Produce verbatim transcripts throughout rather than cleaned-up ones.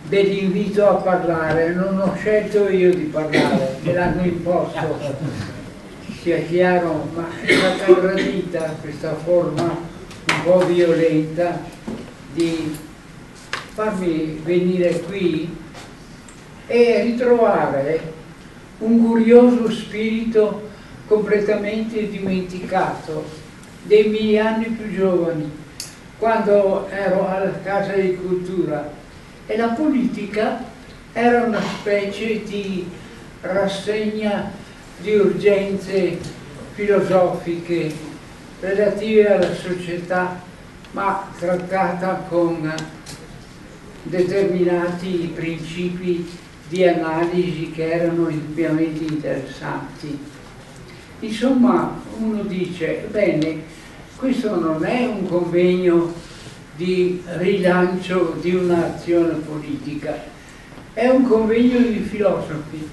dell'invito a parlare. Non ho scelto io di parlare, me l'hanno imposto, sia chiaro, ma è stata gradita questa forma un po' violenta di farmi venire qui e ritrovare un curioso spirito completamente dimenticato dei miei anni più giovani, quando ero alla Casa di Cultura, e la politica era una specie di rassegna di urgenze filosofiche relative alla società, ma trattata con determinati principi di analisi che erano indubbiamente interessanti. Insomma, uno dice, bene, questo non è un convegno di rilancio di un'azione politica, è un convegno di filosofi.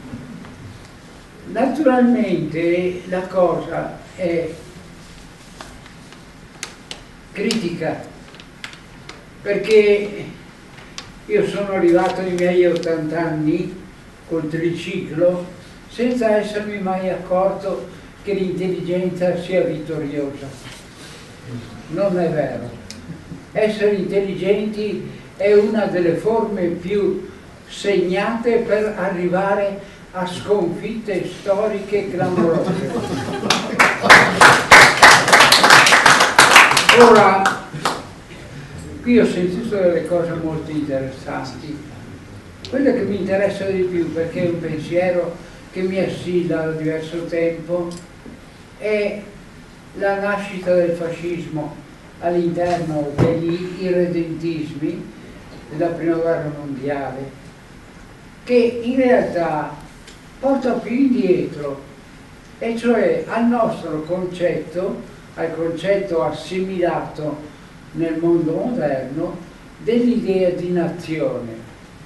Naturalmente la cosa è critica, perché io sono arrivato ai miei ottanta anni col triciclo senza essermi mai accorto che l'intelligenza sia vittoriosa. Non è vero. Essere intelligenti è una delle forme più segnate per arrivare a sconfitte storiche clamorose. Ora, qui ho sentito delle cose molto interessanti. Quello che mi interessa di più, perché è un pensiero che mi assilla da diverso tempo, è la nascita del fascismo all'interno degli irredentismi della Prima Guerra Mondiale, che in realtà porta più indietro, e cioè al nostro concetto, al concetto assimilato nel mondo moderno dell'idea di nazione.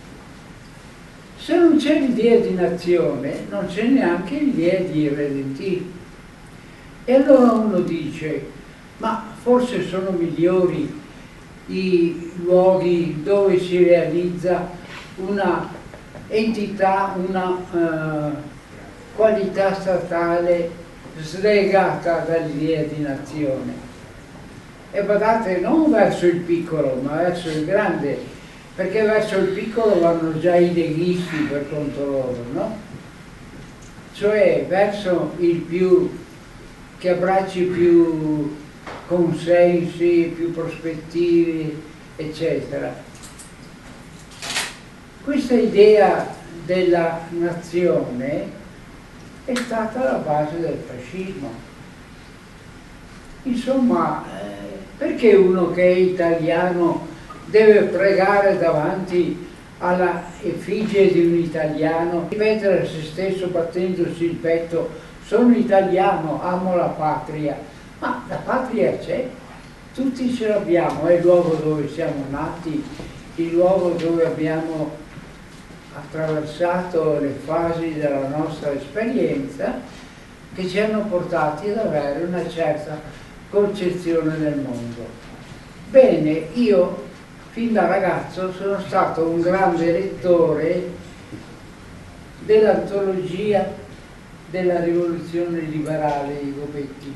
Se non c'è l'idea di nazione, non c'è neanche l'idea di irredentismo. E allora uno dice, ma forse sono migliori i luoghi dove si realizza una entità, una uh, qualità statale slegata dall'idea di nazione. E badate, non verso il piccolo, ma verso il grande, perché verso il piccolo vanno già i leghisti per conto loro, no? Cioè verso il più, che abbracci più consensi, più prospettive, eccetera. Questa idea della nazione è stata la base del fascismo. Insomma, eh, perché uno che è italiano deve pregare davanti alla effigie di un italiano, ripetere a se stesso battendosi il petto, sono italiano, amo la patria? Ma la patria c'è, tutti ce l'abbiamo, è il luogo dove siamo nati, il luogo dove abbiamo attraversato le fasi della nostra esperienza che ci hanno portati ad avere una certa concezione del mondo. Bene, io fin da ragazzo sono stato un grande lettore dell'antologia della rivoluzione liberale di Gobetti.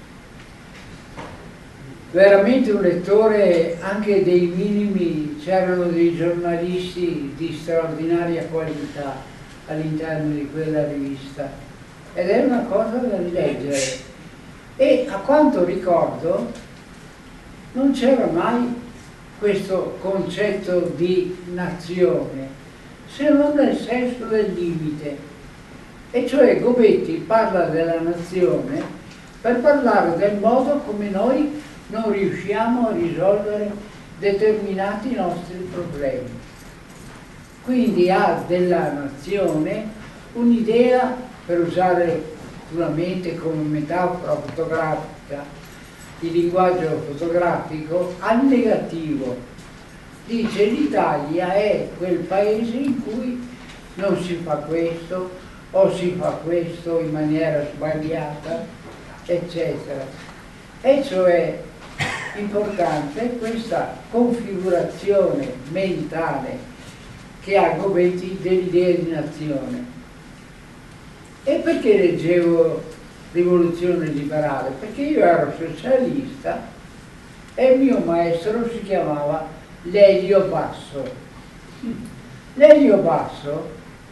Veramente un lettore anche dei minimi, c'erano dei giornalisti di straordinaria qualità all'interno di quella rivista ed è una cosa da rileggere. E a quanto ricordo non c'era mai questo concetto di nazione, se non nel senso del limite. E cioè Gobetti parla della nazione per parlare del modo come noi non riusciamo a risolvere determinati nostri problemi. Quindi ha della nazione un'idea, per usare puramente come metafora fotografica, il linguaggio fotografico, al negativo. Dice l'Italia è quel paese in cui non si fa questo o si fa questo in maniera sbagliata, eccetera. E cioè importante questa configurazione mentale che ha Gobetti dell'idea di nazione. E perché leggevo Rivoluzione Liberale? Perché io ero socialista e il mio maestro si chiamava Lelio Basso. Lelio Basso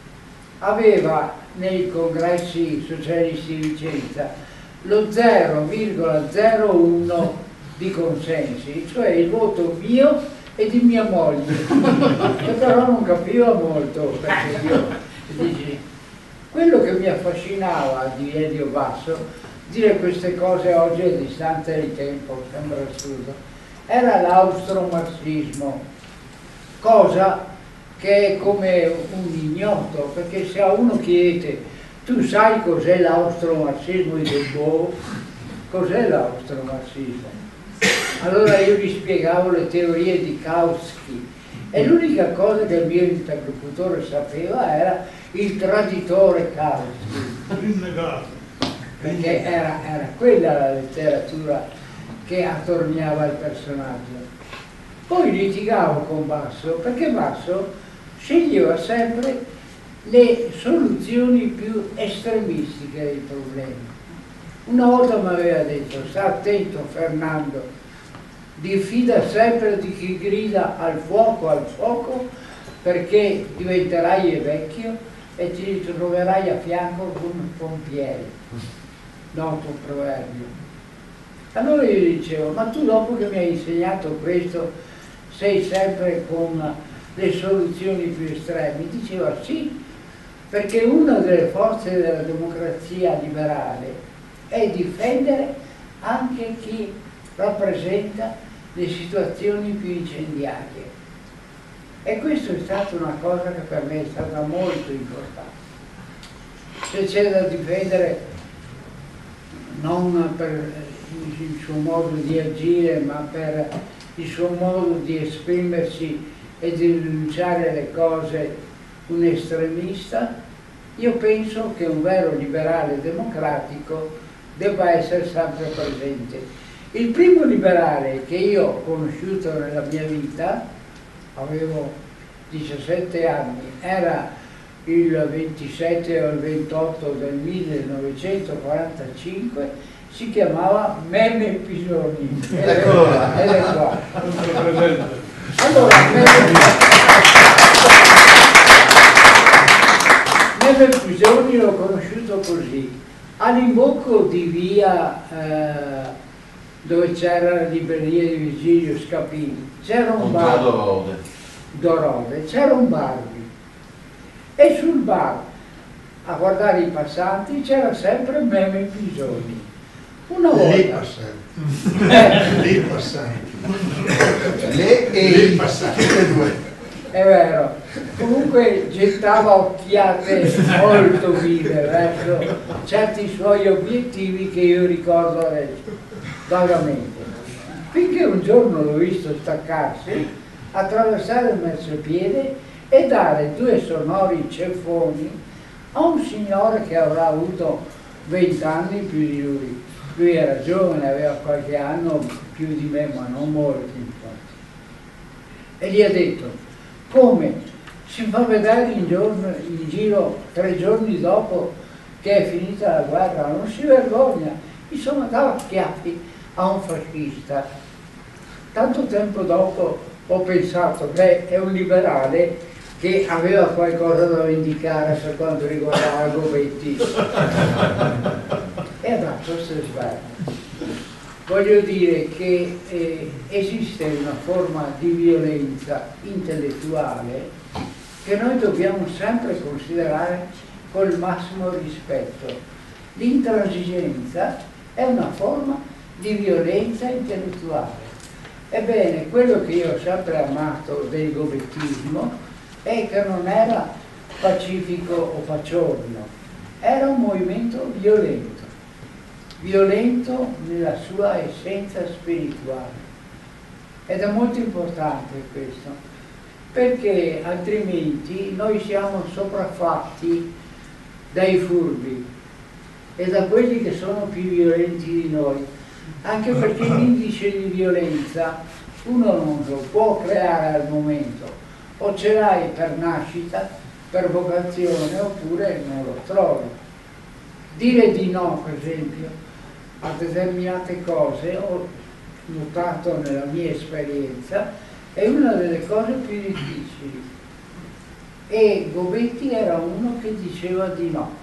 aveva nei congressi socialisti di Vicenza lo zero virgola zero uno di consensi, cioè il voto mio e di mia moglie, che però non capiva molto, perché io dici, quello che mi affascinava di Lelio Basso, dire queste cose oggi a distanza di tempo sembra assurdo, era l'austro-marxismo, cosa che è come un ignoto, perché se a uno chiedete tu sai cos'è l'austro-marxismo di Debout, cos'è l'austro-marxismo? Allora io gli spiegavo le teorie di Kautsky e l'unica cosa che il mio interlocutore sapeva era il traditore Kautsky, perché era, era quella la letteratura che attorniava il personaggio. Poi litigavo con Basso, perché Basso sceglieva sempre le soluzioni più estremistiche dei problemi. Una volta mi aveva detto, sta attento Fernando, diffida sempre di chi grida al fuoco, al fuoco, perché diventerai vecchio e ti troverai a fianco con un pompiere. Noto proverbio. Allora io gli dicevo, ma tu dopo che mi hai insegnato questo sei sempre con le soluzioni più estreme? Diceva sì, perché una delle forze della democrazia liberale è difendere anche chi rappresenta le situazioni più incendiarie. E questa è stata una cosa che per me è stata molto importante. Se c'è da difendere non per il suo modo di agire, ma per il suo modo di esprimersi e di denunciare le cose, un estremista, io penso che un vero liberale democratico debba essere sempre presente. Il primo liberale che io ho conosciuto nella mia vita, avevo diciassette anni, era il ventisette o il ventotto del millenovecentoquarantacinque, si chiamava Meme Pisoni. Ed è qua. Ed è qua. Allora, Meme Pisoni l'ho conosciuto così. All'imbocco di via eh, dove c'era la libreria di Virgilio Scapini c'era un bar Dorode, c'era un bar e sul bar a guardare i passanti c'era sempre Meme Pisoni. Una volta lei passanti eh. lei passanti lei e i passanti due. È vero, comunque gettava occhiate molto vive verso certi suoi obiettivi che io ricordo adesso, vagamente. Finché un giorno l'ho visto staccarsi, attraversare il marciapiede e dare due sonori ceffoni a un signore che avrà avuto vent'anni più di lui. Lui era giovane, aveva qualche anno più di me, ma non molti infatti. E gli ha detto, come si fa vedere in, giorno, in giro tre giorni dopo che è finita la guerra, non si vergogna, insomma dava schiaffi a un fascista. Tanto tempo dopo ho pensato, beh, è un liberale che aveva qualcosa da vendicare per quanto riguardava Gobetti e ha dato queste sbarre. Voglio dire che eh, esiste una forma di violenza intellettuale che noi dobbiamo sempre considerare col massimo rispetto. L'intransigenza è una forma di violenza intellettuale. Ebbene, quello che io ho sempre amato del gobettismo è che non era pacifico o paciorno, era un movimento violento. violento nella sua essenza spirituale. Ed è molto importante questo, perché altrimenti noi siamo sopraffatti dai furbi e da quelli che sono più violenti di noi, anche perché l'indice di violenza uno non lo può creare al momento, o ce l'hai per nascita, per vocazione, oppure non lo trovi. Dire di no, per esempio, a determinate cose, ho notato nella mia esperienza, è una delle cose più difficili. E Gobetti era uno che diceva di no.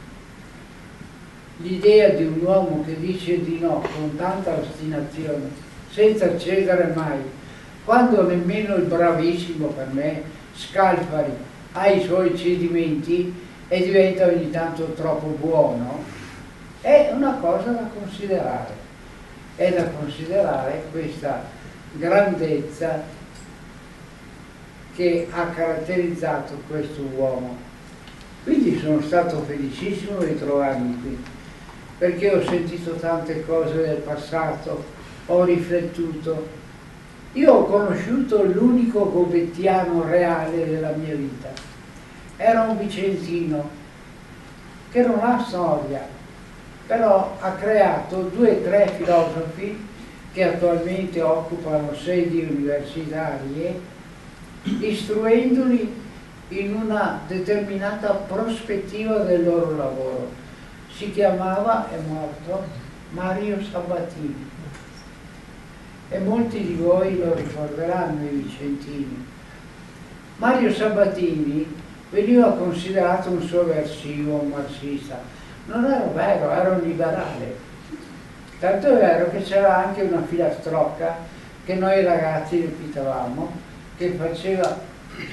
L'idea di un uomo che dice di no con tanta ostinazione, senza cedere mai, quando nemmeno il bravissimo per me Scalfari ha i suoi cedimenti e diventa ogni tanto troppo buono, è una cosa da considerare. È da considerare questa grandezza che ha caratterizzato questo uomo. Quindi sono stato felicissimo di trovarmi qui, perché ho sentito tante cose del passato, ho riflettuto. Io ho conosciuto l'unico gobettiano reale della mia vita. Era un vicentino che non ha storia, però ha creato due o tre filosofi che attualmente occupano sedi universitarie, istruendoli in una determinata prospettiva del loro lavoro. Si chiamava, è morto, Mario Sabatini. E molti di voi lo ricorderanno, i vicentini. Mario Sabatini veniva considerato un sovversivo, un marxista. Non era vero, era un liberale. Tanto è vero che c'era anche una filastrocca che noi ragazzi ripetevamo, che faceva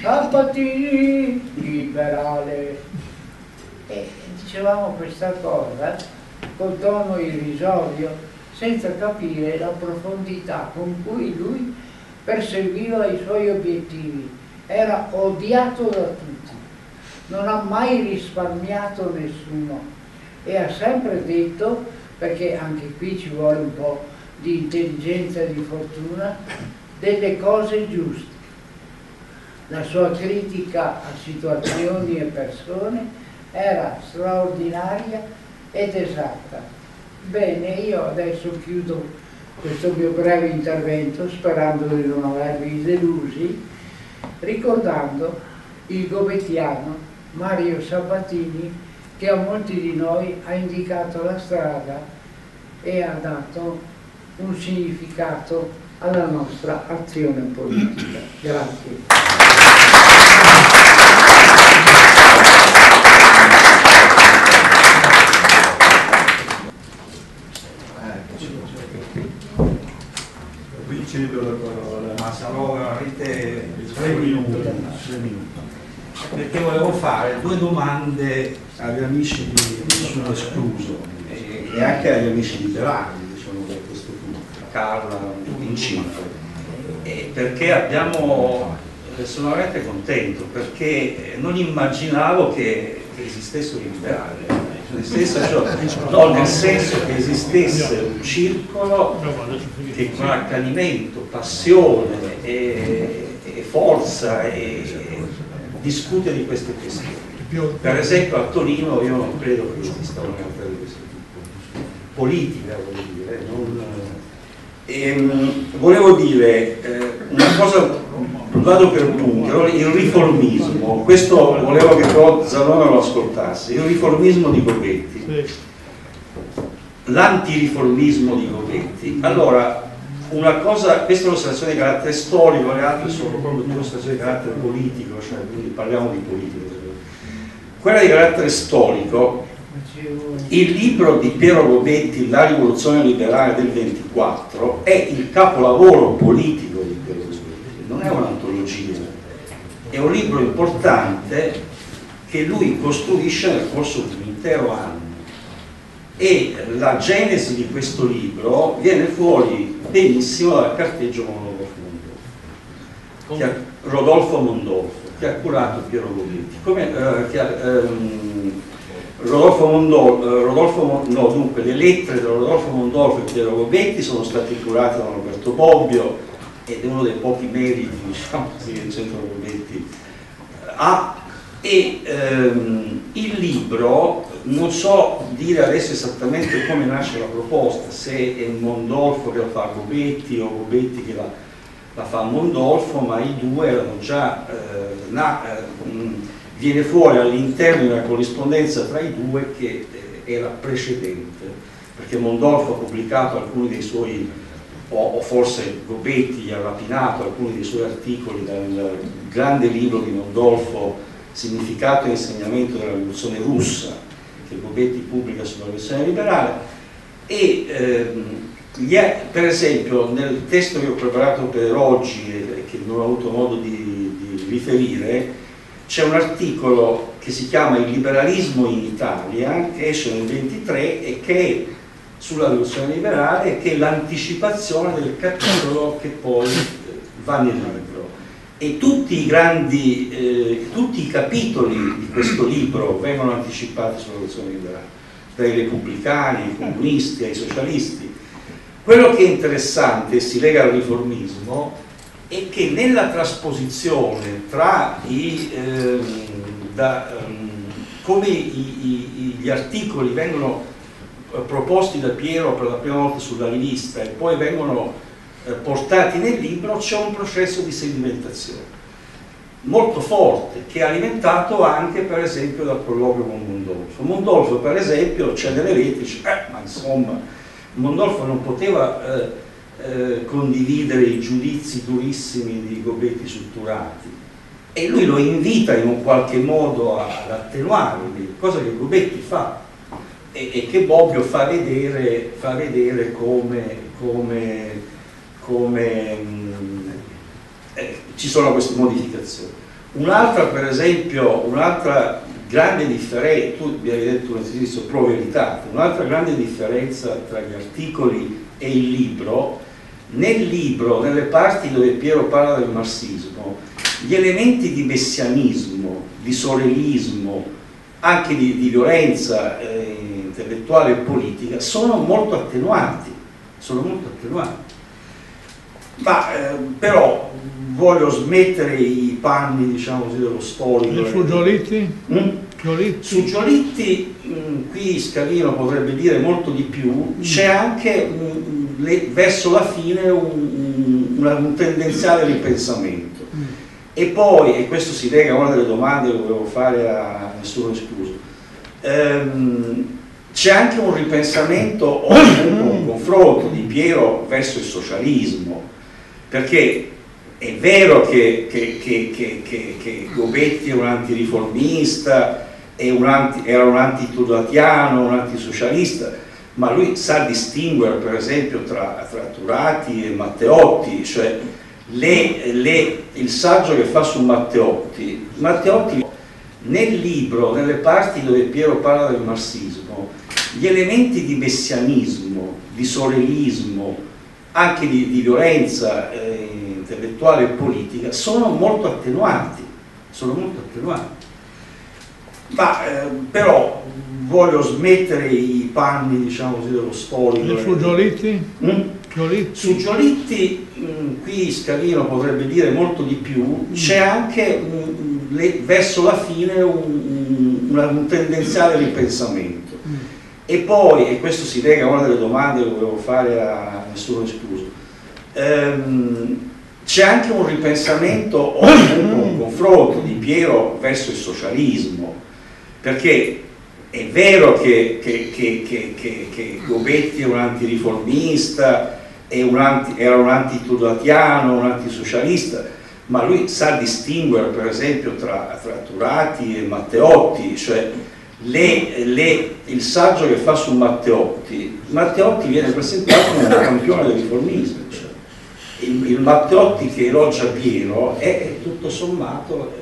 Sabatini liberale. E dicevamo questa cosa con tono irrisorio, senza capire la profondità con cui lui perseguiva i suoi obiettivi. Era odiato da tutti, non ha mai risparmiato nessuno e ha sempre detto, perché anche qui ci vuole un po' di intelligenza e di fortuna, delle cose giuste. La sua critica a situazioni e persone era straordinaria ed esatta. Bene, io adesso chiudo questo mio breve intervento sperando di non avervi delusi, ricordando il gobettiano Mario Sabatini, che a molti di noi ha indicato la strada e ha dato un significato alla nostra azione politica. Grazie. Qui cedo la parola, ma sarò veramente tre minuti, perché volevo fare due domande agli amici di Nessuno Escluso e, e anche agli amici liberali, diciamo, da questo punto, Carla in cinque, e perché abbiamo, sono veramente contento, perché non immaginavo che, che esistesse un liberale. Nel senso, cioè, no, nel senso che esistesse un circolo che con accanimento, passione e, e forza e, e discute di queste questioni. Per esempio a Torino io non credo che esista una realtà di questo tipo, politica voglio dire. Non, ehm, volevo dire eh, una cosa, vado per punti, il riformismo, questo volevo che però Zanona lo ascoltasse, il riformismo di Gobetti, l'antiriformismo di Gobetti. Allora, una cosa, questa è un'osservazione di carattere storico, le altre sono proprio due osservazioni di carattere politico, cioè quindi parliamo di politica. Quella di carattere storico, il libro di Piero Gobetti, La rivoluzione liberale del ventiquattro, è il capolavoro politico di Piero Gobetti, non è un'antologia, è un libro importante che lui costruisce nel corso di un intero anno, e la genesi di questo libro viene fuori benissimo dal carteggio con Rodolfo Mondolfo, che ha, Rodolfo Mondolfo, che ha curato Piero Gobetti. Come, eh, che ha, ehm, Rodolfo Mondolfo, eh, Rodolfo, no, dunque, le lettere di Rodolfo Mondolfo e Piero Gobetti sono state curate da Roberto Bobbio, ed è uno dei pochi meriti, diciamo, che il Centro Gobetti ha. E ehm, il libro, non so dire adesso esattamente come nasce la proposta, se è Mondolfo che la fa a Gobetti o Gobetti che la la fa Mondolfo, ma i due erano già, eh, na, eh, mh, viene fuori all'interno di una corrispondenza tra i due che eh, era precedente, perché Mondolfo ha pubblicato alcuni dei suoi, o, o forse Gobetti gli ha rapinato alcuni dei suoi articoli dal grande libro di Mondolfo, Significato e insegnamento della rivoluzione russa, che Gobetti pubblica sulla rivoluzione liberale, e ehm, è, per esempio nel testo che ho preparato per oggi e che non ho avuto modo di, di riferire, c'è un articolo che si chiama Il liberalismo in Italia, che esce nel ventitré e che è sulla rivoluzione liberale, che è l'anticipazione del capitolo che poi va nel libro. E tutti i grandi, eh, tutti i capitoli di questo libro vengono anticipati sulla rivoluzione liberale, dai repubblicani, ai comunisti, ai socialisti. Quello che è interessante, si lega al riformismo, è che nella trasposizione tra i, ehm, da, ehm, come i, i, gli articoli vengono eh, proposti da Piero per la prima volta sulla rivista e poi vengono eh, portati nel libro, c'è un processo di sedimentazione molto forte che è alimentato anche per esempio dal colloquio con Mondolfo. Mondolfo per esempio c'è delle lettere, dice, eh, ma insomma Mondolfo non poteva eh, Eh, condividere i giudizi durissimi di Gobetti su Turati, e lui lo invita in un qualche modo ad attenuarli, cosa che Gobetti fa e, e che Bobbio fa vedere, fa vedere come, come, come mh, eh, ci sono queste modificazioni. Un'altra, per esempio, un'altra grande differenza, tu mi hai detto un esercizio pro veritate, un'altra grande differenza tra gli articoli e il libro: nel libro, nelle parti dove Piero parla del marxismo, gli elementi di messianismo, di sorelismo, anche di, di violenza eh, intellettuale e politica sono molto attenuati, sono molto attenuati. Ma eh, però voglio smettere i panni, diciamo così, dello storico. E su Giolitti? Mm? Giolitti? Su Giolitti, mh, qui Scavino potrebbe dire molto di più, c'è anche mh, le, verso la fine un, un, un tendenziale ripensamento. Mm. E poi, e questo si lega a una delle domande che volevo fare a Nessuno Escluso, ehm, c'è anche un ripensamento o comunque un confronto di Piero verso il socialismo, perché è vero che, che, che, che, che, che Gobetti è un antiriformista, è un anti, era un antitudatiano, un antisocialista, ma lui sa distinguere per esempio tra, tra Turati e Matteotti, cioè le, le, il saggio che fa su Matteotti, Matteotti nel libro, nelle parti dove Piero parla del marxismo, gli elementi di messianismo, di sorelismo, anche di, di violenza eh, intellettuale e politica sono molto attenuati, sono molto attenuati. Ma eh, però voglio smettere i panni, diciamo così, dello storico. E su Giolitti? Mm? Giolitti? Su Giolitti, mh, qui Scavino potrebbe dire molto di più, c'è anche mh, le, verso la fine un, un, un tendenziale ripensamento. Mm. E poi, e questo si lega a una delle domande che volevo fare a Nessuno Escluso, ehm, c'è anche un ripensamento o comunque un confronto di Piero verso il socialismo, perché è vero che, che, che, che, che, che Gobetti è un antiriformista, è un anti, era un antitudatiano, un antisocialista, ma lui sa distinguere per esempio tra, tra Turati e Matteotti, cioè le, le, il saggio che fa su Matteotti, Matteotti viene presentato come un campione del riformismo, cioè il, il Matteotti che elogia Piero è, è tutto sommato.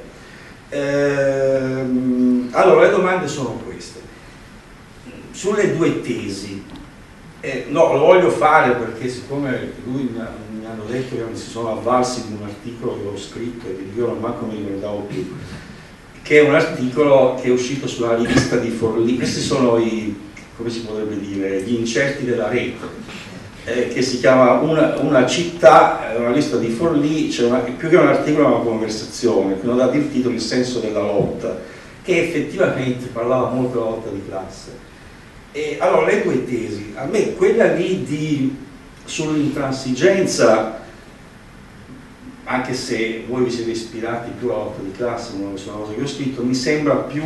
Ehm, allora le domande sono queste. Sulle due tesi, eh, no, lo voglio fare perché siccome lui mi, ha, mi hanno detto che mi si sono avvalsi di un articolo che ho scritto e che io non manco mi ricordavo più, che è un articolo che è uscito sulla rivista di Forlì. Questi sono i, come si potrebbe dire, gli incerti della rete, eh, che si chiama Una, una città, una lista di Forlì, c'è una, più che un articolo è una conversazione, che non dà il titolo Il senso della lotta, che effettivamente parlava molto della lotta di classe. E allora le due tesi, a me quella lì di sull'intransigenza anche se voi vi siete ispirati più alla lotta di classe, non è una cosa che ho scritto, mi sembra più,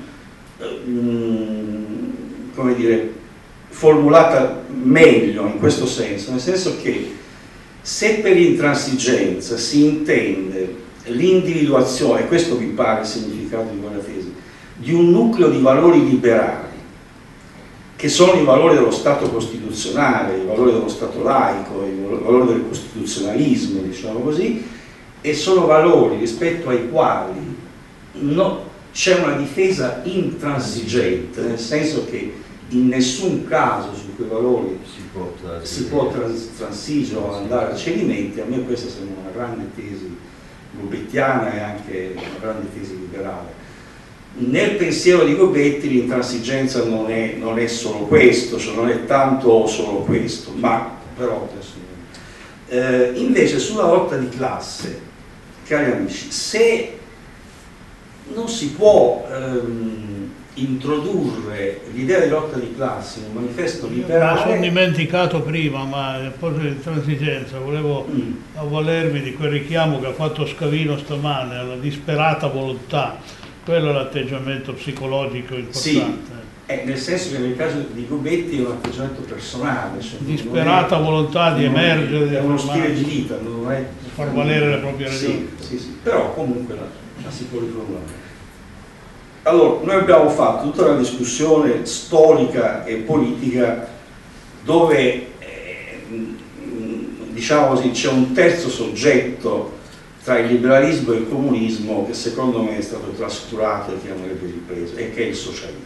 um, come dire, formulata meglio in questo senso, nel senso che se per intransigenza si intende l'individuazione, questo mi pare il significato di quella tesi, di un nucleo di valori liberali, che sono i valori dello Stato costituzionale, i valori dello Stato laico, i valori del costituzionalismo, diciamo così, e sono valori rispetto ai quali no, c'è una difesa intransigente, nel senso che in nessun caso su quei valori si può, si può trans transigere o andare a cedimenti. A me questa sembra una grande tesi gobettiana e anche una grande tesi liberale. Nel pensiero di Gobetti l'intransigenza non è, non è solo questo, cioè non è tanto solo questo, ma però eh, invece sulla lotta di classe, cari amici, se non si può ehm, introdurre l'idea di lotta di classe in un manifesto liberale... Mi sono dimenticato prima, ma a proposito di intransigenza volevo mm. avvalermi di quel richiamo che ha fatto Scavino stamane alla disperata volontà. Quello è l'atteggiamento psicologico importante. Sì, eh, nel senso che nel caso di Gobetti è un atteggiamento personale. Cioè disperata è, volontà di emergere. È, è uno stile di vita, non è... far valere le proprie ragioni. Sì, sì, sì, però comunque la, la si può riformulare. Allora, noi abbiamo fatto tutta una discussione storica e politica dove, eh, diciamo così, c'è un terzo soggetto tra il liberalismo e il comunismo che secondo me è stato trascurato e che andrebbe ripreso, e che è il socialismo.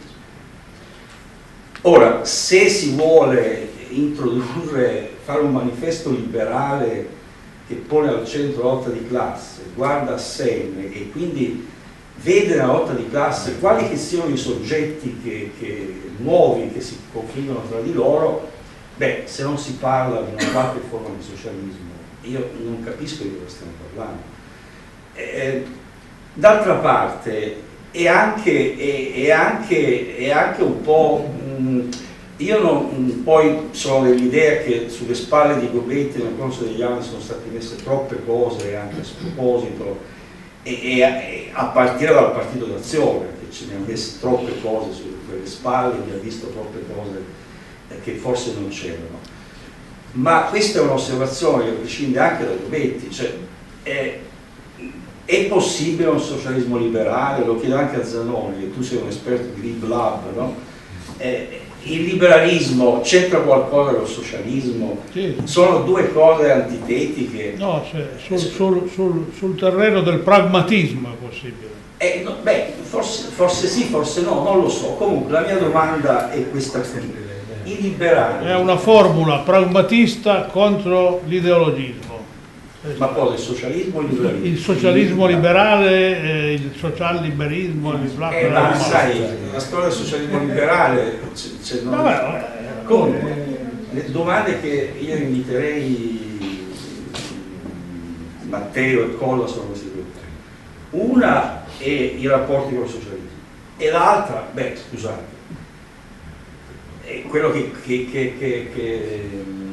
Ora, se si vuole introdurre, fare un manifesto liberale che pone al centro la lotta di classe, guarda a sé e quindi vede nella lotta di classe quali che siano i soggetti che, che, nuovi che si confliggono tra di loro, beh, se non si parla di una qualche forma di socialismo, io non capisco di cosa stiamo parlando. Eh, d'altra parte è anche, è, è, anche, è anche un po' mh, io non, poi sono dell'idea che sulle spalle di Gobetti nel corso degli anni sono state messe troppe cose anche a sproposito e, e a partire dal Partito d'Azione che ce ne ha messe troppe cose su quelle spalle, che ha visto troppe cose che forse non c'erano. Ma questa è un'osservazione che prescinde anche da Gobetti, cioè è, è possibile un socialismo liberale? Lo chiedo anche a Zanoni, che tu sei un esperto di Lib Lab, no? Eh, il liberalismo c'entra qualcosa con il socialismo? Sì. Sono due cose antitetiche? No, cioè, sul, sul, sul, sul terreno del pragmatismo è possibile. Eh, no, beh, forse, forse sì, forse no, non lo so. Comunque la mia domanda è questa qui. I liberali... È una formula pragmatista contro l'ideologismo. Ma poi il socialismo o il liberalismo? Il socialismo liberale, eh, il social-liberismo, il black eh, ma sai, la storia del socialismo liberale c'è non... Comunque, le domande che io inviterei Matteo e Colla sono queste due. Una è i rapporti con il socialismo e l'altra, beh, scusate, è quello che, che, che, che, che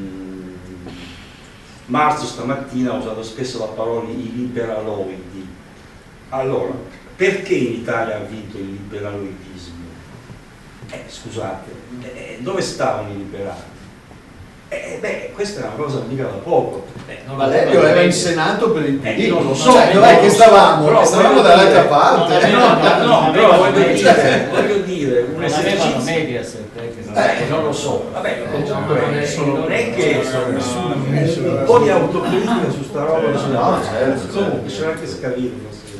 Marzo stamattina ha usato spesso la parola i liberaloidi. Allora, perché in Italia ha vinto il liberaloidismo? Eh, scusate, eh, dove stavano i liberali? Eh, beh, questa è una cosa mica da poco. Eh, non Valerio era in Senato per il P D, eh, non lo so. Cioè, dov'è che stavamo? Però, stavamo dall'altra parte. No, no, no, no, però voglio dire, voglio dire, un esercizio... Mediaset, Eh, non lo so, vabbè, comunque non è che un po' di autocritica su sta roba, no, certo, comunque c'è anche Scavino.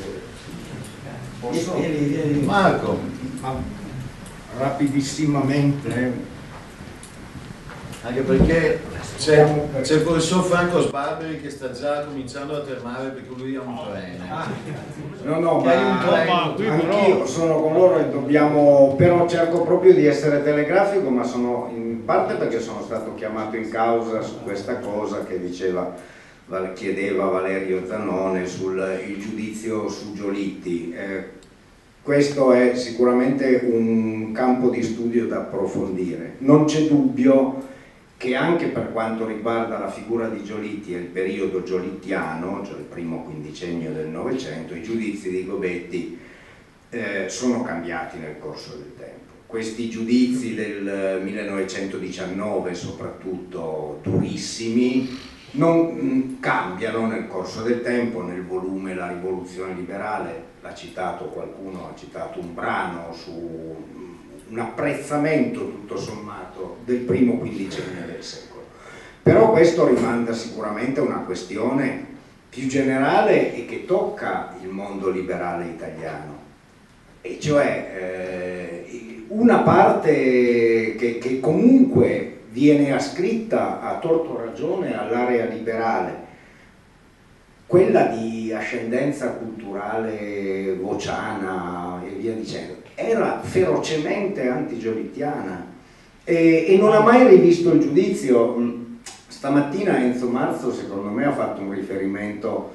Marco, ma rapidissimamente, anche perché c'è il professor Franco Sbarberi che sta già cominciando a tremare perché lui ha un treno. no no, Che hai un ma treno. anch'io sono con loro e dobbiamo, però cerco proprio di essere telegrafico, ma sono in parte perché sono stato chiamato in causa su questa cosa che diceva, chiedeva Valerio Zanone sul il giudizio su Giolitti. Eh, questo è sicuramente un campo di studio da approfondire. Non c'è dubbio che anche per quanto riguarda la figura di Giolitti e il periodo giolittiano, cioè il primo quindicennio del Novecento, i giudizi di Gobetti eh, sono cambiati nel corso del tempo. Questi giudizi del millenovecentodiciannove, soprattutto durissimi, non mh, cambiano nel corso del tempo. Nel volume La rivoluzione liberale, l'ha citato qualcuno, ha citato un brano su un apprezzamento tutto sommato del primo quindicennio del secolo. Però questo rimanda sicuramente a una questione più generale e che tocca il mondo liberale italiano, e cioè eh, una parte che, che comunque viene ascritta a torto ragione all'area liberale, quella di ascendenza culturale vociana e via dicendo, era ferocemente antigiolittiana e, e non ha mai rivisto il giudizio. Stamattina Enzo Marzo secondo me ha fatto un riferimento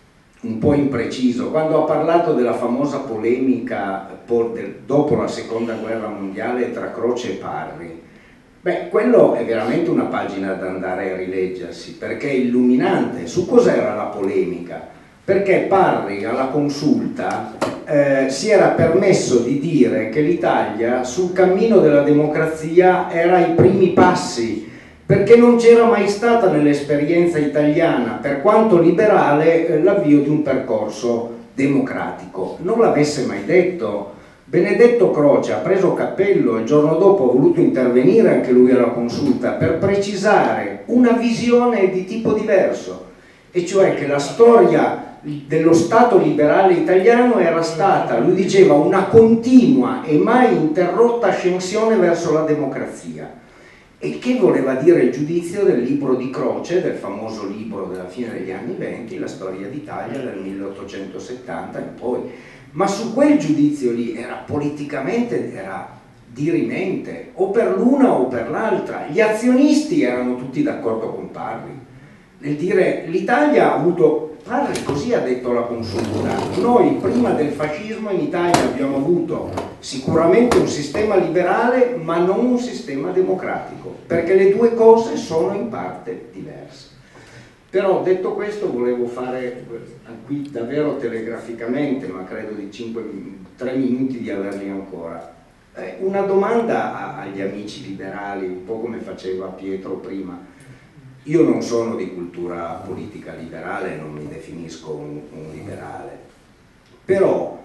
un po' impreciso quando ha parlato della famosa polemica dopo la seconda guerra mondiale tra Croce e Parri. Beh, quello è veramente una pagina da andare a rileggersi, perché è illuminante. Su cos'era la polemica? Perché Parri alla consulta eh, si era permesso di dire che l'Italia sul cammino della democrazia era ai primi passi, perché non c'era mai stata nell'esperienza italiana, per quanto liberale, eh, l'avvio di un percorso democratico. Non l'avesse mai detto. Benedetto Croce ha preso cappello e il giorno dopo ha voluto intervenire anche lui alla consulta per precisare una visione di tipo diverso, e cioè che la storia dello Stato liberale italiano era stata, lui diceva, una continua e mai interrotta ascensione verso la democrazia. E che voleva dire il giudizio del libro di Croce, del famoso libro della fine degli anni venti, La storia d'Italia del milleottocentosettanta in poi. Ma su quel giudizio lì era politicamente, era dirimente, o per l'una o per l'altra. Gli azionisti erano tutti d'accordo con Parri nel dire l'Italia ha avuto, Parri così ha detto la consulta, noi prima del fascismo in Italia abbiamo avuto sicuramente un sistema liberale ma non un sistema democratico, perché le due cose sono in parte diverse. Però detto questo volevo fare qui davvero telegraficamente, ma credo di cinque, tre minuti di averli ancora, eh, una domanda a, agli amici liberali, un po' come faceva Pietro prima. Io non sono di cultura politica liberale, non mi definisco un, un liberale, però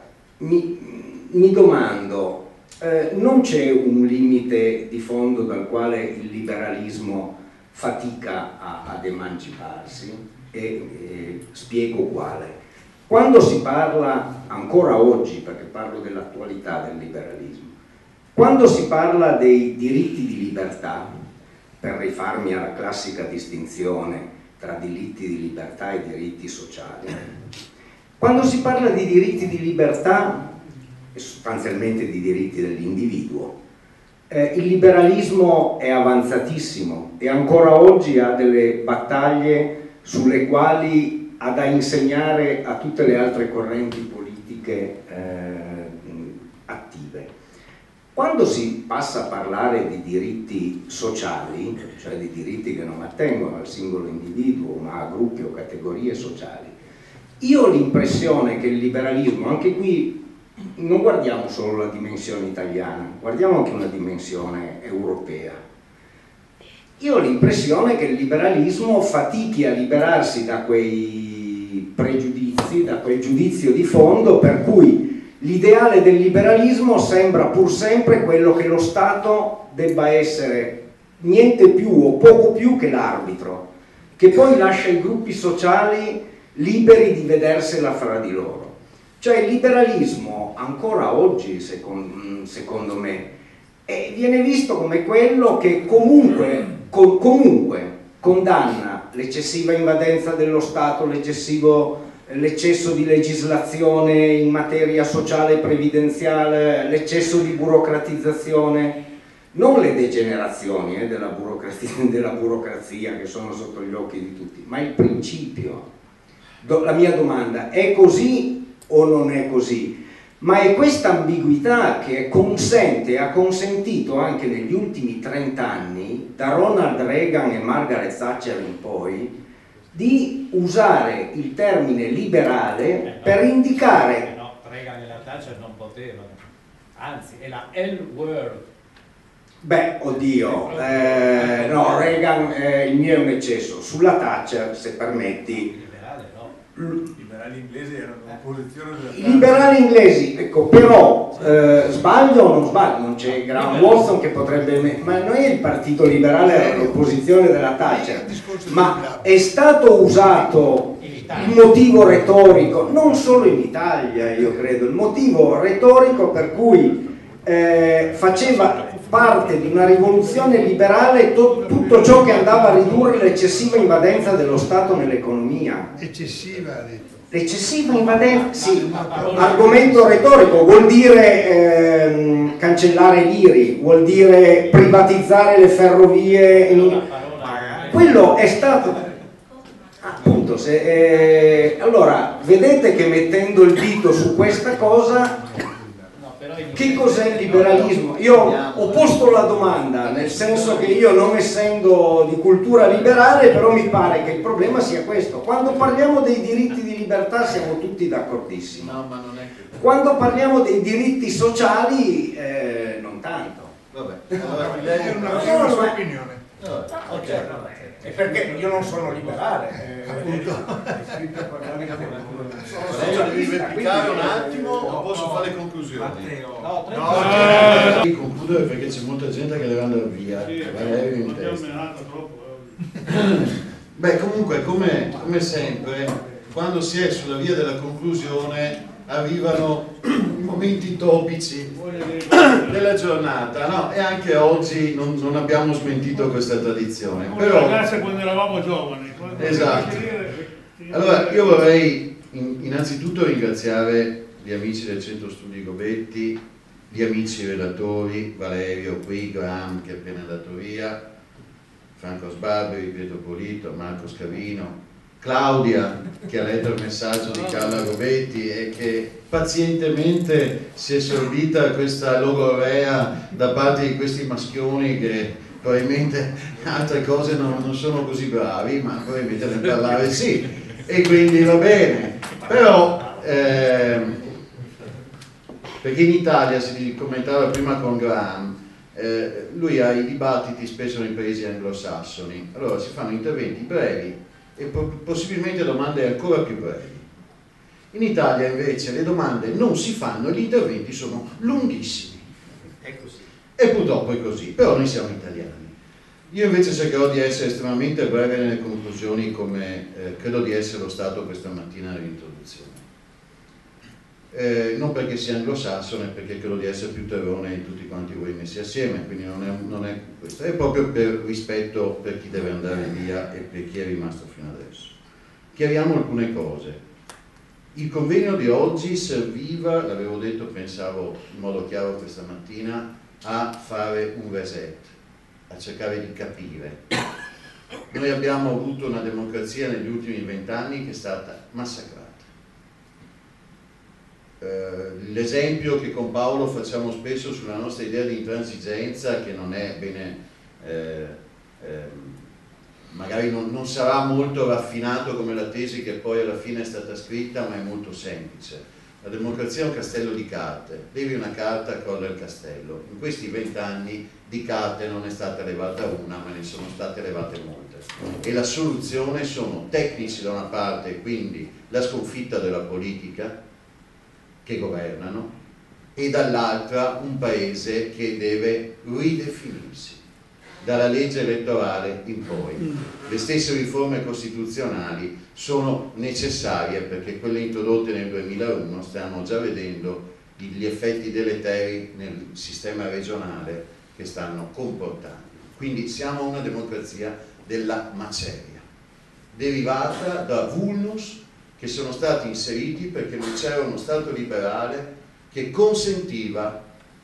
mi, mi domando, eh, non c'è un limite di fondo dal quale il liberalismo fatica a, ad emanciparsi? E, e spiego quale. Quando si parla, ancora oggi, perché parlo dell'attualità del liberalismo, quando si parla dei diritti di libertà, per rifarmi alla classica distinzione tra diritti di libertà e diritti sociali, quando si parla di diritti di libertà, e sostanzialmente di diritti dell'individuo, Eh, il liberalismo è avanzatissimo e ancora oggi ha delle battaglie sulle quali ha da insegnare a tutte le altre correnti politiche eh, attive. Quando si passa a parlare di diritti sociali, cioè di diritti che non attengono al singolo individuo ma a gruppi o categorie sociali, io ho l'impressione che il liberalismo, anche qui non guardiamo solo la dimensione italiana, guardiamo anche una dimensione europea. Io ho l'impressione che il liberalismo fatichi a liberarsi da quei pregiudizi, da quel giudizio di fondo per cui l'ideale del liberalismo sembra pur sempre quello che lo Stato debba essere niente più o poco più che l'arbitro, che poi lascia i gruppi sociali liberi di vedersela fra di loro. Cioè il liberalismo ancora oggi, secondo, secondo me, eh, viene visto come quello che comunque, co comunque condanna l'eccessiva invadenza dello Stato, l'eccesso di legislazione in materia sociale e previdenziale, l'eccesso di burocratizzazione, non le degenerazioni eh, della, burocrazia, della burocrazia che sono sotto gli occhi di tutti, ma il principio. Do, la mia domanda è così o non è così? Ma è questa ambiguità che consente, ha consentito anche negli ultimi trent'anni, da Ronald Reagan e Margaret Thatcher in poi, di usare il termine liberale eh no, per indicare... eh no, Reagan e la Thatcher non potevano, anzi è la L-word. Beh, oddio, eh, no, Reagan, eh, il mio è un eccesso. Sulla Thatcher, se permetti... Liberale no. l- I liberali inglesi erano un'opposizione della I liberali inglesi, ecco, però eh, sbaglio o non sbaglio? Non c'è Graham Watson che potrebbe... Ma non è il partito liberale era l'opposizione della Thatcher, ma è stato usato il motivo retorico, non solo in Italia io credo, il motivo retorico per cui eh, faceva parte di una rivoluzione liberale to- tutto ciò che andava a ridurre l'eccessiva invadenza dello Stato nell'economia. eccessiva, ha detto. L'eccessiva invadenza, sì, argomento retorico, vuol dire ehm, cancellare l'I R I, vuol dire privatizzare le ferrovie. In... Quello è stato... Appunto, se, eh, allora, vedete che mettendo il dito su questa cosa... Che cos'è il liberalismo? Io ho posto la domanda, nel senso che io non essendo di cultura liberale, però mi pare che il problema sia questo. Quando parliamo dei diritti di libertà siamo tutti d'accordissimo. No, ma non è che... Quando parliamo dei diritti sociali, eh, non tanto. Vabbè, allora È lei... una, No, è una no, sua ma- opinione. Vabbè, ok. È perché io non sono liberale. Lei devi replicare un attimo o posso fare le conclusioni? No, tre No, devi concludere perché c'è molta gente che deve andare via. Sì, Valerio in abbiamo testa. menato troppo. eh. Beh, comunque, come, come sempre, quando si è sulla via della conclusione arrivano i momenti topici della giornata, no? E anche oggi non, non abbiamo smentito questa tradizione. Come le Però, ragazze quando eravamo giovani. quando Esatto. finire- allora, io vorrei in- innanzitutto ringraziare gli amici del Centro Studi Gobetti, gli amici relatori, Valerio qui, Graham che è appena andato via, Franco Sbarberi, Pietro Polito, Marco Scavino, Claudia che ha letto il messaggio di Carla Gobetti e che pazientemente si è sorbita questa logorrea da parte di questi maschioni che probabilmente altre cose non, non sono così bravi, ma probabilmente nel parlare sì, e quindi va bene. Però ehm, perché in Italia si commentava prima con Graham, eh, lui ha i dibattiti spesso nei paesi anglosassoni, allora si fanno interventi brevi e po- possibilmente domande ancora più brevi. In Italia invece le domande non si fanno e gli interventi sono lunghissimi. È così. E purtroppo è così, però noi siamo italiani. Io invece cercherò di essere estremamente breve nelle conclusioni, come eh, credo di essere lo stato questa mattina nell'introduzione. Eh, non perché sia anglosassone, perché credo di essere più terrone di tutti quanti voi messi assieme, quindi non è, non è questo, è proprio per rispetto per chi deve andare via e per chi è rimasto fino adesso. Chiariamo alcune cose. Il convegno di oggi serviva, l'avevo detto, pensavo in modo chiaro questa mattina, a fare un reset, a cercare di capire. Noi abbiamo avuto una democrazia negli ultimi vent'anni che è stata massacrata. Uh, l'esempio che con Paolo facciamo spesso sulla nostra idea di intransigenza, che non è bene, eh, eh, magari non, non sarà molto raffinato come la tesi che poi alla fine è stata scritta, ma è molto semplice. La democrazia è un castello di carte, levi una carta, crolla il castello. In questi vent'anni di carte non è stata levata una, ma ne sono state levate molte. E la soluzione sono tecnici da una parte, quindi la sconfitta della politica, che governano, e dall'altra un paese che deve ridefinirsi dalla legge elettorale in poi. Le stesse riforme costituzionali sono necessarie perché quelle introdotte nel duemilauno stiamo già vedendo gli effetti deleteri nel sistema regionale che stanno comportando. Quindi siamo una democrazia della maceria, derivata da vulnus che sono stati inseriti perché non c'era uno Stato liberale che consentiva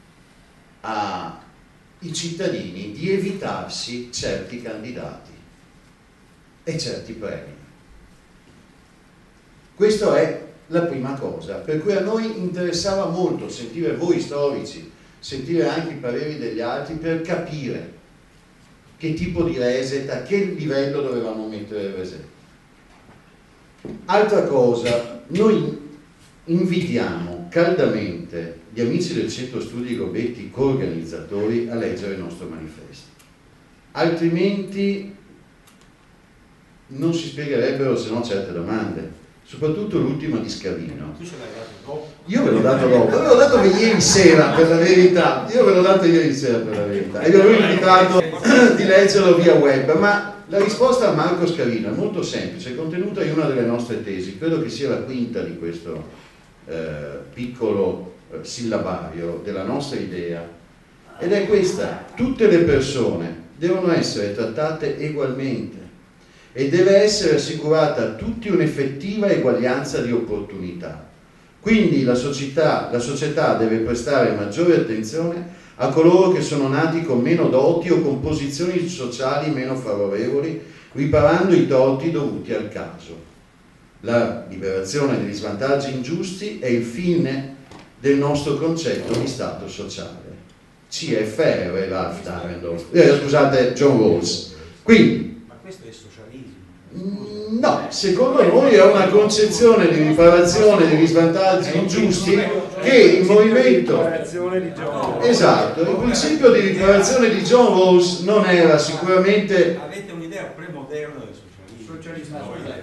ai cittadini di evitarsi certi candidati e certi premi. Questa è la prima cosa, per cui a noi interessava molto sentire voi storici, sentire anche i pareri degli altri per capire che tipo di reset, a che livello dovevamo mettere il reset. Altra cosa, noi invitiamo caldamente gli amici del Centro Studi Gobetti, coorganizzatori, a leggere il nostro manifesto. Altrimenti non si spiegherebbero se no certe domande, soprattutto l'ultima di Scavino. Tu ce l'hai dato dopo? Io ve l'ho dato dopo, ve l'ho dato ieri sera per la verità, io ve l'ho dato ieri sera per la verità e vi avevo invitato di leggerlo via web, ma la risposta a Marco Scavino è molto semplice, è contenuta in una delle nostre tesi, credo che sia la quinta di questo eh, piccolo eh, sillabario della nostra idea, ed è questa: tutte le persone devono essere trattate egualmente e deve essere assicurata a tutti un'effettiva eguaglianza di opportunità. Quindi la società, la società deve prestare maggiore attenzione a coloro che sono nati con meno doti o con posizioni sociali meno favorevoli, riparando i torti dovuti al caso. La liberazione degli svantaggi ingiusti è il fine del nostro concetto di Stato sociale. C F R, Ralph Dahrendorf, eh, scusate, John Rawls. Quindi, Ma questo è socialismo? no, secondo noi è una concezione di riparazione degli svantaggi ingiusti che il movimento, esatto, il principio di riparazione di John Rawls non era sicuramente. Avete un'idea premoderna del socialismo?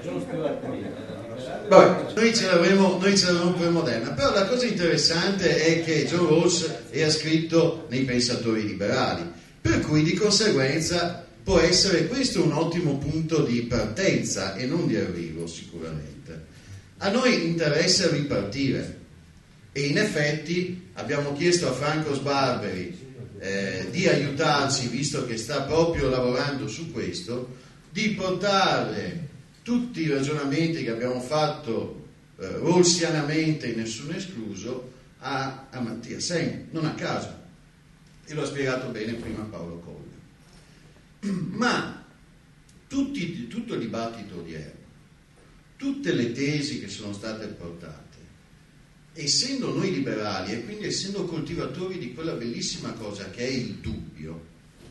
Vabbè, noi ce l'avremo, noi ce l'avremo premoderna, però la cosa interessante è che John Rawls era scritto nei pensatori liberali, per cui di conseguenza può essere questo un ottimo punto di partenza e non di arrivo sicuramente. A noi interessa ripartire e in effetti abbiamo chiesto a Franco Sbarberi eh, di aiutarci, visto che sta proprio lavorando su questo, di portare tutti i ragionamenti che abbiamo fatto eh, rawlsianamente, nessuno escluso, a, a Mattia Sen, non a caso, e lo ha spiegato bene prima Paolo Colla. Ma tutti, tutto il dibattito odierno, tutte le tesi che sono state portate, essendo noi liberali e quindi essendo coltivatori di quella bellissima cosa che è il dubbio,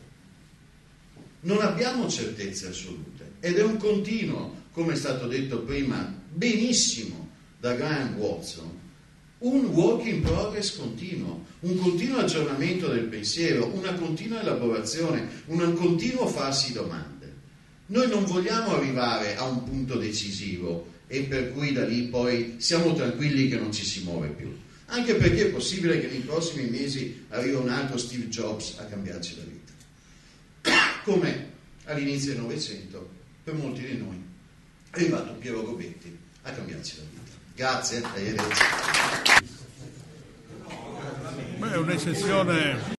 non abbiamo certezze assolute ed è un continuo, come è stato detto prima benissimo da Graham Watson, un work in progress continuo, un continuo aggiornamento del pensiero, una continua elaborazione, un continuo farsi domande. Noi non vogliamo arrivare a un punto decisivo e per cui da lì poi siamo tranquilli che non ci si muove più, anche perché è possibile che nei prossimi mesi arrivi un altro Steve Jobs a cambiarci la vita, come all'inizio del Novecento per molti di noi è arrivato Piero Gobetti a cambiarci la vita. Grazie, arrivederci. Beh, è un'eccezione